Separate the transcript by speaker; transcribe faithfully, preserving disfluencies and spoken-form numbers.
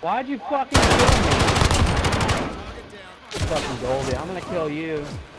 Speaker 1: Why'd you fucking kill me? Fucking Goldie, I'm gonna kill you.